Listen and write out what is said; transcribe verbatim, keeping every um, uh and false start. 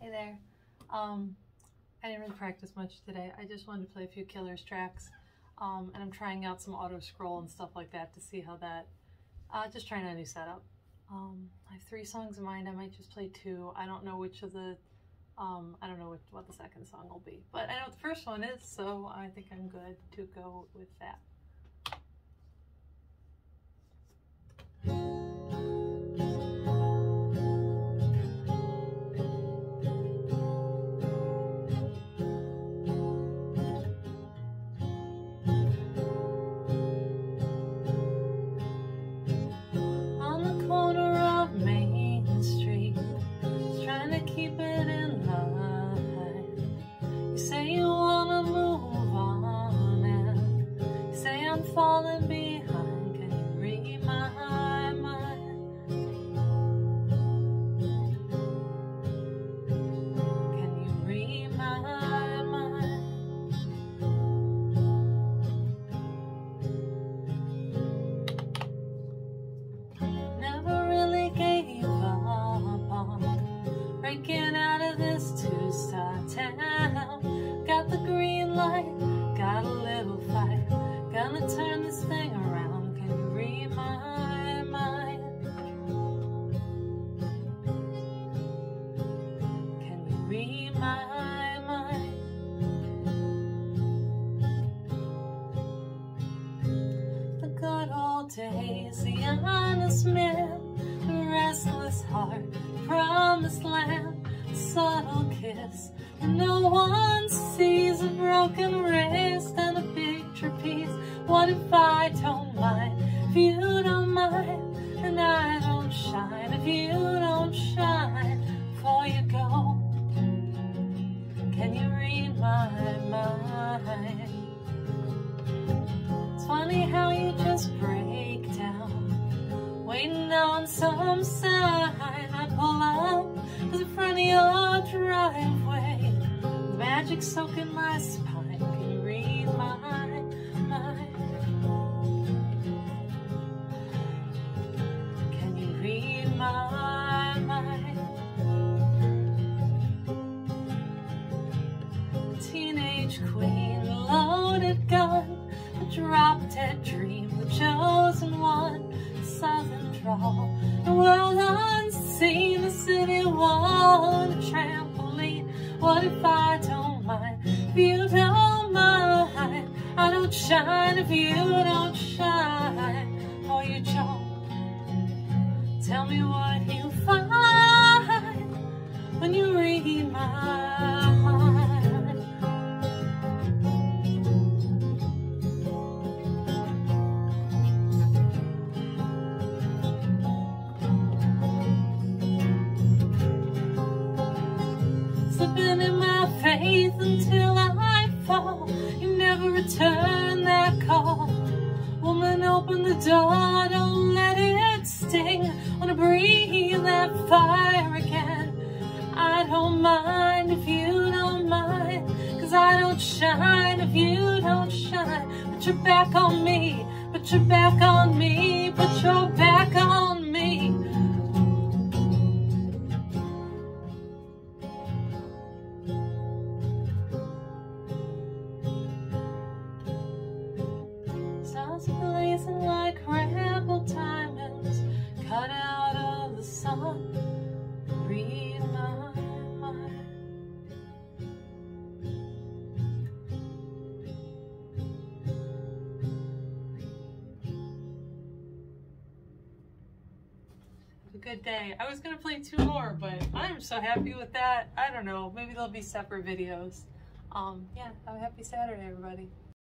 Hey there. Um, I didn't really practice much today. I just wanted to play a few Killers tracks. Um, and I'm trying out some auto scroll and stuff like that to see how that, uh, just trying a new setup. Um, I have three songs in mind. I might just play two. I don't know which of the, um, I don't know what, what the second song will be, but I know what the first one is, so I think I'm good to go with that. Keep it in line. You say you wanna move on, and you say I'm falling behind. Can you read my mind? Can you read my mind? Never really gave up on breaking out of this two-star town. Got the green light, got a little fight. Gonna turn this thing around. Can you read my mind? Can you read my mind? The good old days, the honest man, the restless heart, promised land, a subtle kiss. No one sees a broken wrist and a big trapeze. What if I don't mind? If you don't mind, and I don't shine. If you don't shine before you go, can you read my mind? It's funny how you just break down, waiting on some sign. I pull up to the front of your driveway, magic soaking my spine. Can you read my mind? Can you read my mind? Teenage queen, loaded gun, a drop-dead dream, the chosen one, southern drawl, the world unseen, the city wall, a trampoline. What if I don't mind? If you don't mind, I don't shine. If you don't shine, oh you don't. Tell me what you find when you read my mind. Slipping in my faith until I fall. You never return that call. Woman, open the door, don't let it sting. Wanna breathe that fire again. I don't mind if you don't mind, 'cause I don't shine if you don't shine. Put your back on me, put your back on me, put your back on me. Stars blazing like rebel diamonds, cut out of the sun. Read my mind. Have a good day. I was gonna play two more, but I'm so happy with that. I don't know, maybe there'll be separate videos. Um, yeah, have a happy Saturday, everybody.